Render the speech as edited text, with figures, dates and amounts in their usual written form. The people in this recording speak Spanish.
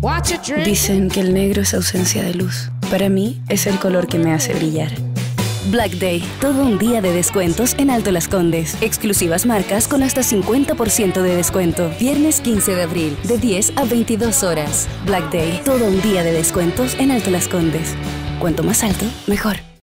Dicen que el negro es ausencia de luz. Para mí, es el color que me hace brillar. Black Day, todo un día de descuentos en Alto Las Condes. Exclusivas marcas con hasta 50% de descuento. Viernes 15 de abril, de 10 a 22 horas. Black Day, todo un día de descuentos en Alto Las Condes. Cuanto más alto, mejor.